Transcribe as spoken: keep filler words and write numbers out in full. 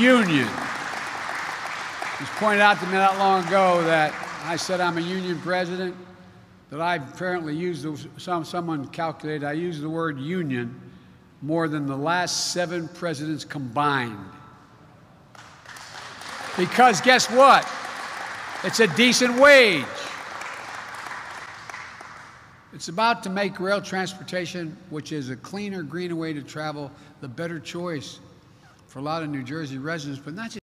union. It was pointed out to me not long ago that I said I'm a union president, that I apparently used, the, some, someone calculated, I used the word union more than the last seven presidents combined. Because guess what? It's a decent wage. It's about to make rail transportation, which is a cleaner, greener way to travel, the better choice for a lot of New Jersey residents, but not just